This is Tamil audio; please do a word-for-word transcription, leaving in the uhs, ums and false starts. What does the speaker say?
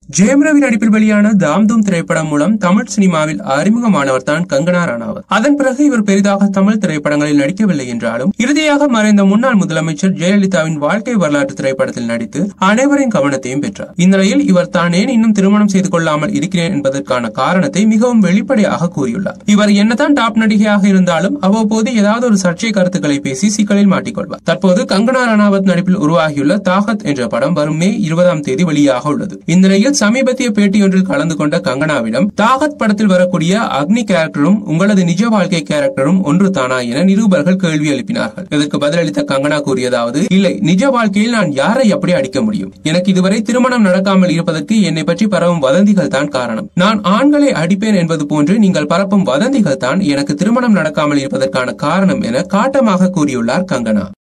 ஜெயம் ரவி நடிப்பில் வெளியான தாம் தூம் திரைப்படம் மூலம் தமிழ் சினிமாவில் அறிமுகமானவர் தான் கங்கனா ரனாவத். அதன் பிறகு இவர் பெரிதாக தமிழ் திரைப்படங்களில் நடிக்கவில்லை என்றாலும் இறுதியாக மறைந்த முன்னாள் முதலமைச்சர் ஜெயலலிதாவின் வாழ்க்கை வரலாற்று திரைப்படத்தில் நடித்து அனைவரின் கவனத்தையும் பெற்றார். இந்நிலையில் இவர் தான் ஏன் இன்னும் திருமணம் செய்து கொள்ளாமல் இருக்கிறேன் என்பதற்கான காரணத்தை மிகவும் வெளிப்படையாக கூறியுள்ளார். இவர் என்னதான் டாப் நடிகையாக இருந்தாலும் அவ்வப்போது ஏதாவது ஒரு சர்ச்சை கருத்துக்களை பேசி சிக்கலில் மாட்டிக்கொள்வார். தற்போது கங்கனா ரனாவத் நடிப்பில் உருவாகியுள்ள தாகத் என்ற படம் வரும் மே இருபதாம் தேதி வெளியாக உள்ளது. இந்த நிலையில் சமீபத்திய பேட்டியொன்றில் கலந்து கொண்ட கங்கனாவிடம் தாகத் படத்தில் வரக்கூடிய அக்னி கேரக்டரும் உங்களது நிஜ வாழ்க்கை கேரக்டரும் ஒன்று தானா என நிருபர்கள் கேள்வி எழுப்பினார்கள். இதற்கு பதிலளித்த கங்கனா கூறியதாவது, இல்லை, நிஜ வாழ்க்கையில் நான் யாரை எப்படி அடிக்க முடியும்? எனக்கு இதுவரை திருமணம் நடக்காமல் இருப்பதற்கு என்னை பற்றி பரவும் வதந்திகள் தான் காரணம். நான் ஆண்களை அடிப்பேன் என்பது போன்று நீங்கள் பரப்பும் வதந்திகள் தான் எனக்கு திருமணம் நடக்காமல் இருப்பதற்கான காரணம் என காட்டமாக கூறியுள்ளார் கங்கனா.